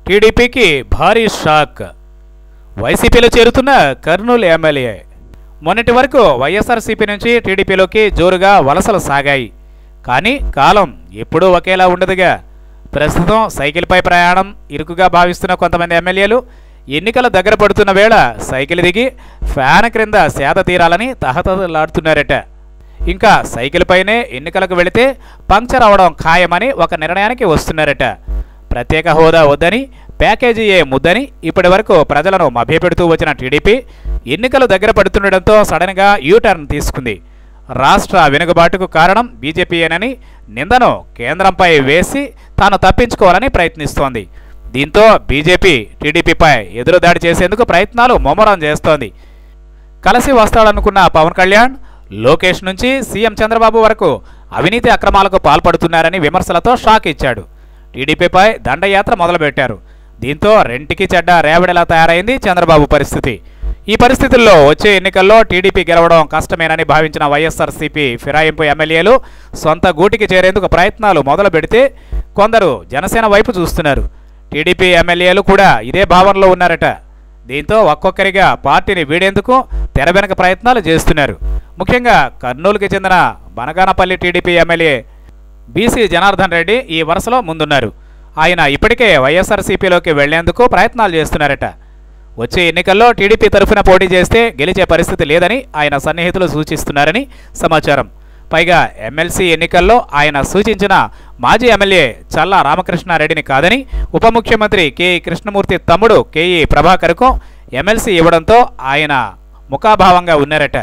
టీడీపీకి భారీ షాక్. వైసీపీలో చేరుతున్న కర్నూలు ఎమ్మెల్యే. మొన్నటి వరకు వైఎస్ఆర్సీపీ నుంచి టీడీపీలోకి జోరుగా వలసలు సాగాయి. కానీ కాలం ఎప్పుడూ ఒకేలా ఉండదుగా. ప్రస్తుతం సైకిల్పై ప్రయాణం ఇరుకుగా భావిస్తున్న కొంతమంది ఎమ్మెల్యేలు ఎన్నికల దగ్గర పడుతున్న వేళ సైకిల్ దిగి ఫ్యాన్ క్రింద సేద తీరాలని తహతహలాడుతున్నారట. ఇంకా సైకిల్ పైనే ఎన్నికలకు వెళితే పంక్చర్ అవడం ఖాయమని ఒక నిర్ణయానికి వస్తున్నారట. ప్రత్యేక హోదా వద్దని, ప్యాకేజీ ఏ ముద్దని ఇప్పటి వరకు ప్రజలను మభ్యపెడుతూ వచ్చిన టీడీపీ ఎన్నికలు దగ్గర పడుతుండటంతో సడన్గా యూటర్న్ తీసుకుంది. రాష్ట్ర వెనుకబాటుకు కారణం బీజేపీయేనని నిందను కేంద్రంపై వేసి తాను తప్పించుకోవాలని ప్రయత్నిస్తోంది. దీంతో బీజేపీ టీడీపీపై ఎదురుదాడి చేసేందుకు ప్రయత్నాలు ముమ్మరం చేస్తోంది. కలిసి వస్తాడనుకున్న పవన్ కళ్యాణ్, లోకేష్ నుంచి సీఎం చంద్రబాబు వరకు అవినీతి అక్రమాలకు పాల్పడుతున్నారని విమర్శలతో షాక్ ఇచ్చాడు. టీడీపీపై దండయాత్ర మొదలుపెట్టారు. దీంతో రెంటికి చెడ్డ రేవడిలా తయారైంది చంద్రబాబు పరిస్థితి. ఈ పరిస్థితుల్లో వచ్చే ఎన్నికల్లో టీడీపీ గెలవడం కష్టమేనని భావించిన వైఎస్ఆర్సీపీ ఫిరాయింపు ఎమ్మెల్యేలు సొంత గూటికి చేరేందుకు ప్రయత్నాలు మొదలు పెడితే కొందరు జనసేన వైపు చూస్తున్నారు. టీడీపీ ఎమ్మెల్యేలు కూడా ఇదే భావనలో ఉన్నారట. దీంతో ఒక్కొక్కరిగా పార్టీని వీడేందుకు తెర వెనక ప్రయత్నాలు చేస్తున్నారు. ముఖ్యంగా కర్నూలుకి చెందిన Banaganapalli TDP MLA BC Janardhan Reddy ఈ వరుసలో ముందున్నారు. ఆయన ఇప్పటికే వైఎస్ఆర్సీపీలోకి వెళ్లేందుకు ప్రయత్నాలు చేస్తున్నారట. వచ్చే ఎన్నికల్లో టీడీపీ తరఫున పోటీ చేస్తే గెలిచే పరిస్థితి లేదని ఆయన సన్నిహితులు సూచిస్తున్నారని సమాచారం. పైగా ఎమ్మెల్సీ ఎన్నికల్లో ఆయన సూచించిన మాజీ ఎమ్మెల్యే చల్లా రామకృష్ణారెడ్డిని కాదని ఉప ముఖ్యమంత్రి కేఈ కృష్ణమూర్తి తమ్ముడు కేఈ ప్రభాకర్కు ఎమ్మెల్సీ ఇవ్వడంతో ఆయన ముఖాభావంగా ఉన్నారట.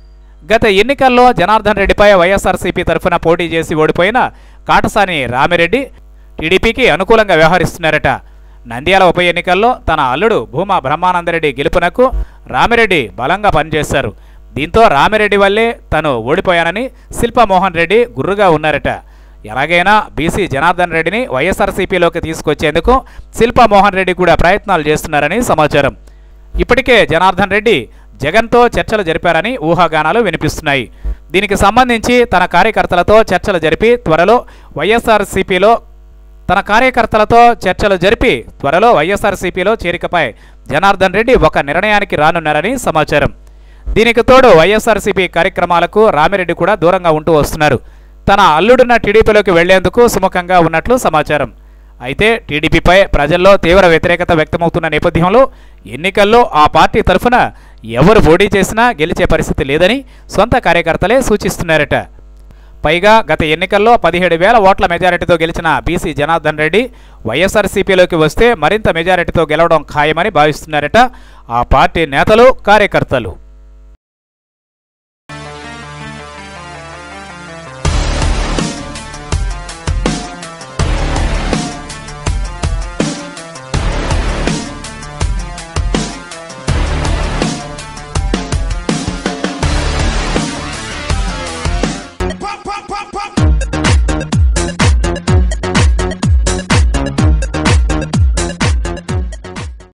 గత ఎన్నికల్లో జనార్దన్ రెడ్డిపై వైఎస్ఆర్సీపీ తరఫున పోటీ చేసి ఓడిపోయిన కాటసాని రామిరెడ్డి టీడీపీకి అనుకూలంగా వ్యవహరిస్తున్నారట. నంద్యాల ఉప ఎన్నికల్లో తన అల్లుడు భూమా బ్రహ్మానందరెడ్డి గెలుపునకు రామిరెడ్డి బలంగా పనిచేశారు. దీంతో రామిరెడ్డి వల్లే తను ఓడిపోయానని శిల్పామోహన్ రెడ్డి గుర్రుగా ఉన్నారట. ఎలాగైనా బీసీ జనార్దన్ రెడ్డిని వైఎస్ఆర్సీపీలోకి తీసుకొచ్చేందుకు శిల్పామోహన్ రెడ్డి కూడా ప్రయత్నాలు చేస్తున్నారని సమాచారం. ఇప్పటికే జనార్దన్ రెడ్డి జగన్తో చర్చలు జరిపారని ఊహాగానాలు వినిపిస్తున్నాయి. దీనికి సంబంధించి తన కార్యకర్తలతో చర్చలు జరిపి త్వరలో వైఎస్ఆర్సీపీలో చేరికపై జనార్దన్ రెడ్డి ఒక నిర్ణయానికి రానున్నారని సమాచారం. దీనికి తోడు వైఎస్ఆర్సీపీ కార్యక్రమాలకు రామిరెడ్డి కూడా దూరంగా ఉంటూ వస్తున్నారు. తన అల్లుడున్న టీడీపీలోకి వెళ్లేందుకు సుముఖంగా ఉన్నట్లు సమాచారం. అయితే టీడీపీపై ప్రజల్లో తీవ్ర వ్యతిరేకత వ్యక్తమవుతున్న నేపథ్యంలో ఎన్నికల్లో ఆ పార్టీ తరఫున ఎవరు పోటీ చేసినా గెలిచే పరిస్థితి లేదని సొంత కార్యకర్తలే సూచిస్తున్నారట. పైగా గత ఎన్నికల్లో 17,000 ఓట్ల మెజారిటీతో గెలిచిన బీసీ జనార్దన్ రెడ్డి వైఎస్ఆర్సీపీలోకి వస్తే మరింత మెజారిటీతో గెలవడం ఖాయమని భావిస్తున్నారట ఆ పార్టీ నేతలు, కార్యకర్తలు.